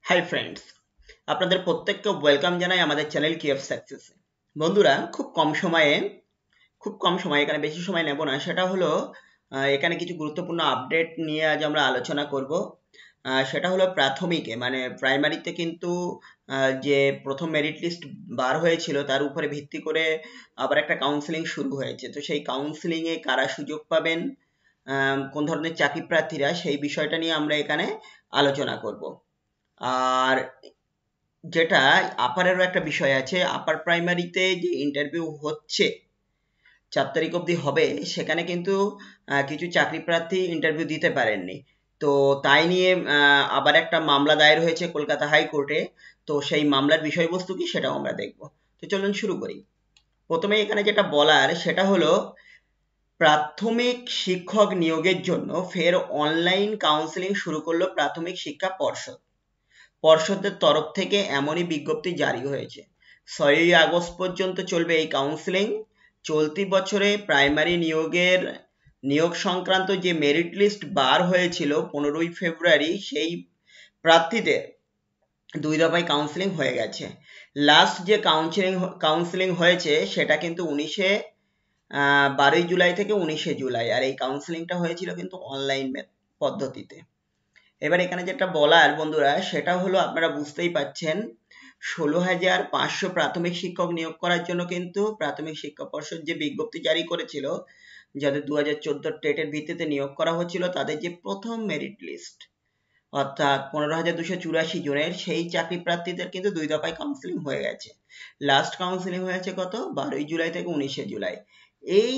Hi friends, আপনাদের প্রত্যেককে welcome জানাই আমাদের চ্যানেল কি অফ সাকসেস। বন্ধুরা, খুব কম সময়ে এখানে বেশি সময় নেব না। সেটা হলো এখানে কিছু গুরুত্বপূর্ণ আপডেট নিয়ে আজ আমরা আলোচনা করব। সেটা হলো প্রাথমিকে মানে প্রাইমারিতে কিন্তু যে প্রথম মেরিট লিস্ট বার হয়েছিল তার উপরে ভিত্তি করে আবার একটা কাউন্সেলিং শুরু হয়েছে। তো সেই কাউন্সেলিংয়ে কারা সুযোগ পাবেন, কোন ধরনের চাকরি প্রার্থীরা, সেই বিষয়টা নিয়ে আমরা এখানে আলোচনা করব। আর যেটা আপারেরও একটা বিষয় আছে, আপার প্রাইমারিতে যে ইন্টারভিউ হচ্ছে 4 তারিখ অবধি হবে, সেখানে কিন্তু কিছু চাকরি প্রার্থী ইন্টারভিউ দিতে পারেননি। তো তাই নিয়ে আবার একটা মামলা দায়ের হয়েছে কলকাতা হাইকোর্টে। তো সেই মামলার বিষয়বস্তু কি সেটাও আমরা দেখব। তো চলুন শুরু করি। প্রথমে এখানে যেটা বলার সেটা হলো, প্রাথমিক শিক্ষক নিয়োগের জন্য ফের অনলাইন কাউন্সেলিং শুরু করলো প্রাথমিক শিক্ষা পর্ষদের তরফ থেকে। এমনই বিজ্ঞপ্তি জারি হয়েছে। 6ই আগস্ট পর্যন্ত চলবে এই কাউন্সেলিং। চলতি বছরে প্রাইমারি নিয়োগ সংক্রান্ত যে মেরিট লিস্ট বার হয়েছিল 15ই ফেব্রুয়ারি, সেই প্রার্থীদের 2 দফায় কাউন্সেলিং হয়ে গেছে। লাস্ট যে কাউন্সেলিং হয়েছে সেটা কিন্তু 12ই জুলাই থেকে 19শে জুলাই, আর এই কাউন্সেলিংটা হয়েছিল কিন্তু অনলাইন পদ্ধতিতে। এবার এখানে যেটা বলার বন্ধুরা সেটা হলো, আপনারা বুঝতেই পাচ্ছেন, 16,500 প্রাথমিক শিক্ষক নিয়োগ করার জন্য কিন্তু প্রাথমিক শিক্ষা পর্ষদ যে বিজ্ঞপ্তি জারি করেছিল, যাদের 2014 টেটের ভিত্তিতে নিয়োগ করা হচ্ছিল, তাদের যে প্রথম মেরিট লিস্ট অর্থাৎ 15,284 জনের, সেই চাকরি প্রার্থীদের কিন্তু 2 দফায় কাউন্সেলিং হয়ে গেছে। লাস্ট কাউন্সেলিং হয়েছে কত, 12ই জুলাই থেকে 19শে জুলাই। এই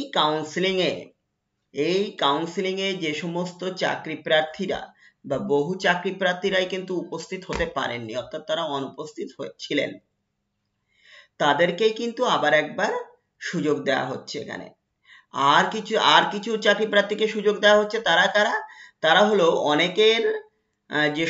কাউন্সেলিংয়ে যে সমস্ত চাকরি প্রার্থীরা বা বহু চাকরি প্রার্থীরাই কিন্তু উপস্থিত হতে পারেননি, অর্থাৎ তারা অনুপস্থিত ছিলেন, তাদেরকেই কিন্তু আবার একবার সুযোগ দেওয়া হচ্ছে এখানে। আর কিছু চাকরি প্রার্থীকে সুযোগ দেওয়া হচ্ছে। তারা কারা? তারা হলো অনেকের যে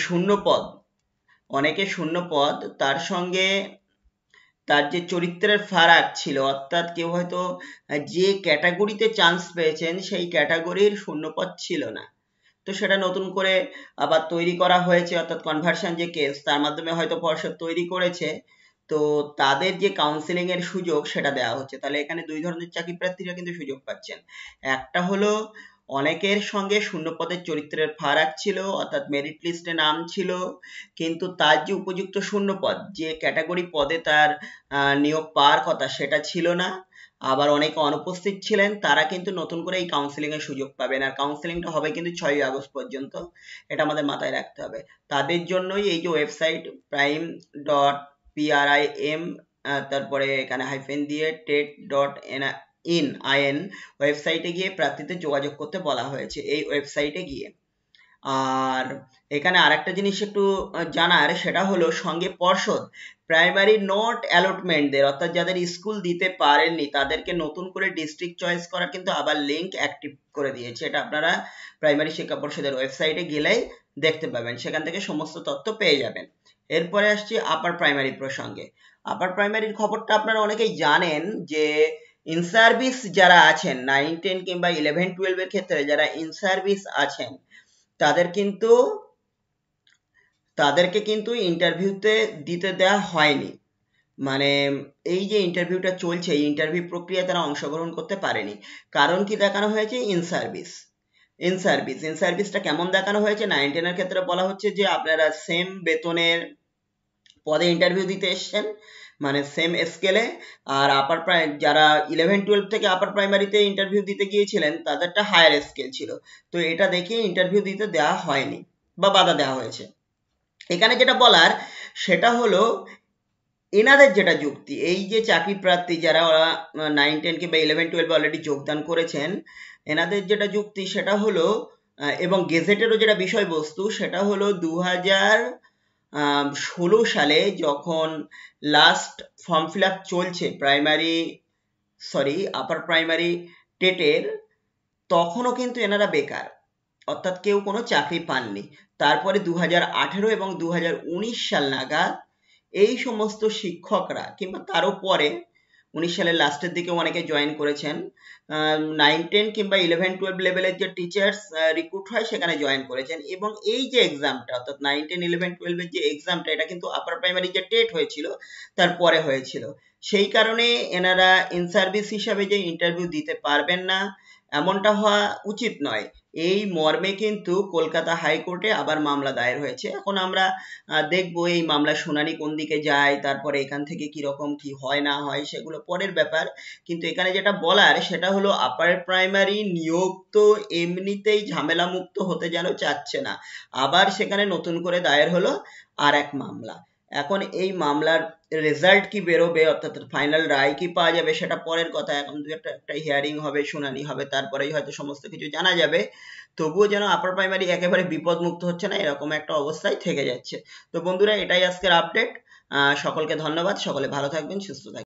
শূন্য পদ, তার সঙ্গে তার যে চরিত্রের ফারাক ছিল, অর্থাৎ কেউ হয়তো যে ক্যাটাগরিতে চান্স পেয়েছেন সেই ক্যাটাগরির শূন্যপদ ছিল না, তো সেটা নতুন করে আবার তৈরি করা হয়েছে, অর্থাৎ কনভার্সন যে কেস, তার মাধ্যমে হয়তো পর্ষদ তৈরি করেছে। তো তাদের যে কাউন্সেলিং এর সুযোগ সেটা দেওয়া হচ্ছে। তাহলে এখানে 2 ধরনের চাকরি প্রার্থীরা কিন্তু সুযোগ পাচ্ছেন। একটা হলো অনেকের সঙ্গে শূন্যপদের চরিত্রের ফারাক ছিল, অর্থাৎ মেরিট লিস্টে নাম ছিল, কিন্তু তার যে উপযুক্ত শূন্যপদ, যে ক্যাটাগরি পদে তার নিয়োগ পাওয়ার কথা, সেটা ছিল না। আবার অনেকে অনুপস্থিত ছিলেন, তারা কিন্তু নতুন করে এই কাউন্সেলিং এর সুযোগ পাবেন। আর কাউন্সেলিংটা হবে কিন্তু 6ই আগস্ট পর্যন্ত, এটা আমাদের মাথায় রাখতে হবে। তাদের জন্যই এই যে ওয়েবসাইট prime.prim, তারপরে এখানে হাইফেন দিয়ে tet.in ওয়েবসাইটে গিয়ে প্রার্থীদের যোগাযোগ করতে বলা হয়েছে, এই ওয়েবসাইটে গিয়ে। আর এখানে আরেকটা জিনিস একটু জানার, সেটা হলো সঙ্গে পর্ষদ প্রাইমারি নোট অ্যালটমেন্টদের, অর্থাৎ যাদের স্কুল দিতে পারেননি তাদেরকে নতুন করে ডিস্ট্রিক্ট চয়েস করা কিন্তু আবার লিঙ্ক অ্যাক্টিভ করে দিয়েছে। এটা আপনারা প্রাইমারি শিক্ষা পর্ষদের ওয়েবসাইটে গেলেই দেখতে পাবেন, সেখান থেকে সমস্ত তথ্য পেয়ে যাবেন। এরপরে আসছি আপার প্রাইমারি প্রসঙ্গে। আপার প্রাইমারির খবরটা আপনারা অনেকেই জানেন যে ইন সার্ভিস যারা আছেন 9, 10 কিংবা 11, 12 এর ক্ষেত্রে যারা ইন সার্ভিস আছেন, তাদেরকে কিন্তু ইন্টারভিউতে দিতে দেওয়া হয়নি। মানে এই যে ইন্টারভিউটা চলছে, এই ইন্টারভিউ প্রক্রিয়ায় তারা অংশগ্রহণ করতে পারেনি। কারণ কি দেখানো হয়েছে? ইন সার্ভিসটা কেমন দেখানো হয়েছে? 9, 10 এর ক্ষেত্রে বলা হচ্ছে যে আপনারা সেম বেতনের পদে ইন্টারভিউ দিতে এসছেন, মানে সেম স্কেলে। আর যারা 11, 12 থেকে আপার প্রাইমারিতে ইন্টারভিউ দিতে গিয়েছিলেন তাদেরটা হায়ার স্কেল ছিল। তো এটা দেখে ইন্টারভিউ দিতে দেওয়া হয়নি বা বাধা দেওয়া হয়েছে। এখানে যেটা বলার সেটা হলো, এনাদের যেটা যুক্তি, এই যে চাকরি প্রার্থী যারা 9, 10 কিংবা 11, 12 অলরেডি যোগদান করেছেন, এনাদের যেটা যুক্তি সেটা হলো, এবং গেজেটেরও যেটা বিষয়বস্তু সেটা হলো, 2016 সালে যখন লাস্ট ফর্ম ফিল আপ চলছে আপার প্রাইমারি টেটের, তখনও কিন্তু এনারা বেকার, অর্থাৎ কেউ কোনো চাকরি পাননি। তারপরে 2018 এবং 2019 সাল নাগাদ এই সমস্ত শিক্ষকরা কিংবা তারও পরে 19 সালের লাস্টের দিকে অনেকে জয়েন করেছেন। 9, 10 কিংবা 11, 12 লেভেলের যে টিচার্স রিক্রুট হয় সেখানে জয়েন করেছেন, এবং এই যে এক্সামটা অর্থাৎ 9, 10, 11, 12 এর যে এক্সামটা, এটা কিন্তু আপার প্রাইমারি যে টেট হয়েছিল তারপরে হয়েছিল। সেই কারণে এনারা ইন সার্ভিস হিসাবে যে ইন্টারভিউ দিতে পারবেন না এমনটা হওয়া উচিত নয়। এই মর্মে কিন্তু কলকাতা হাইকোর্টে আবার মামলা দায়ের হয়েছে। এখন আমরা দেখবো এই মামলার শুনানি কোন দিকে যায়, তারপরে এখান থেকে কি রকম কি হয় না হয় সেগুলো পরের ব্যাপার। কিন্তু এখানে যেটা বলার সেটা হলো আপার প্রাইমারি নিয়োগ তো এমনিতেই ঝামেলা মুক্ত হতে যেন চাচ্ছে না, আবার সেখানে নতুন করে দায়ের হলো আর এক মামলা। এখন এই মামলার রেজাল্ট কি বেরোবে, অর্থাৎ ফাইনাল রায় কি পাওয়া যাবে সেটা পরের কথা। এখন দু একটা হিয়ারিং হবে, শুনানি হবে, তারপরেই হয়তো সমস্ত কিছু জানা যাবে। তবুও যেন আপার প্রাইমারি একেবারে বিপদ মুক্ত হচ্ছে না, এরকম একটা অবস্থায় থেকে যাচ্ছে। তো বন্ধুরা, এটাই আজকের আপডেট। সকলকে ধন্যবাদ, সকলে ভালো থাকবেন, সুস্থ থাকবেন।